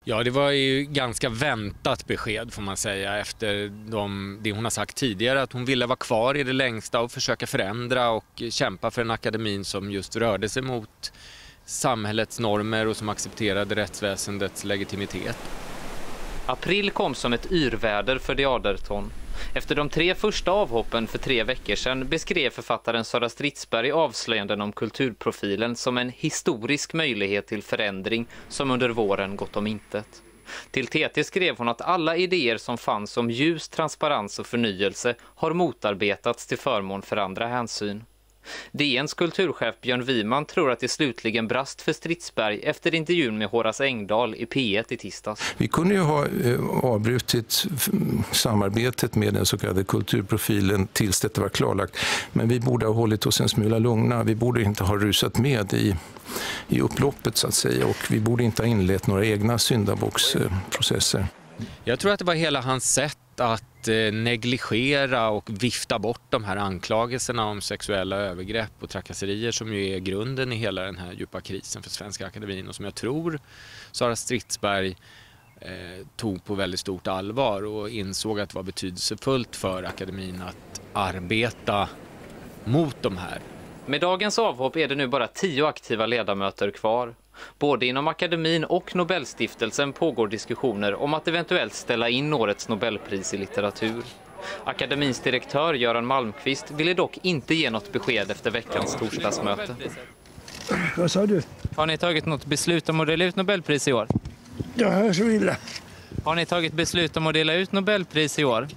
Ja, det var ju ganska väntat besked får man säga efter det hon har sagt tidigare, att hon ville vara kvar i det längsta och försöka förändra och kämpa för en akademin som just rörde sig mot samhällets normer och som accepterade rättsväsendets legitimitet. April kom som ett yrväder för de Aderton. Efter de 3 första avhoppen för 3 veckor sedan beskrev författaren Sara Stridsberg avslöjanden om kulturprofilen som en historisk möjlighet till förändring som under våren gått om intet. Till TT skrev hon att alla idéer som fanns om ljus, transparens och förnyelse har motarbetats till förmån för andra hänsyn. DNs kulturchef Björn Wiman tror att det slutligen brast för Stridsberg efter intervjun med Horace Engdahl i P1 i tisdags. Vi kunde ju ha avbrutit samarbetet med den så kallade kulturprofilen tills detta var klarlagt. Men vi borde ha hållit oss en smula lugna. Vi borde inte ha rusat med i upploppet så att säga. Och vi borde inte ha inlett några egna syndabocksprocesser. Jag tror att det var hela hans sätt att negligera och vifta bort de här anklagelserna om sexuella övergrepp och trakasserier som ju är grunden i hela den här djupa krisen för Svenska Akademin och som jag tror Sara Stridsberg tog på väldigt stort allvar och insåg att det var betydelsefullt för akademin att arbeta mot de här. Med dagens avhopp är det nu bara 10 aktiva ledamöter kvar. Både inom akademin och Nobelstiftelsen pågår diskussioner om att eventuellt ställa in årets Nobelpris i litteratur. Akademins direktör Göran Malmqvist ville dock inte ge något besked efter veckans torsdagsmöte. Vad sa du? Har ni tagit något beslut om att dela ut Nobelpris i år? Jag hör så illa. Har ni tagit beslut om att dela ut Nobelpris i år?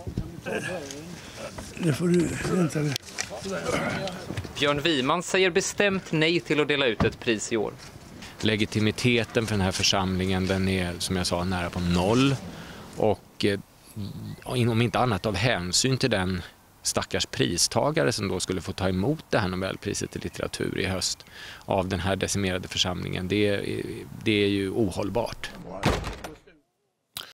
Det får du vänta med. Björn Wiman säger bestämt nej till att dela ut ett pris i år. Legitimiteten för den här församlingen, den är som jag sa nära på 0 och om inte annat av hänsyn till den stackars pristagare som då skulle få ta emot det här Nobelpriset i litteratur i höst av den här decimerade församlingen, det är ju ohållbart.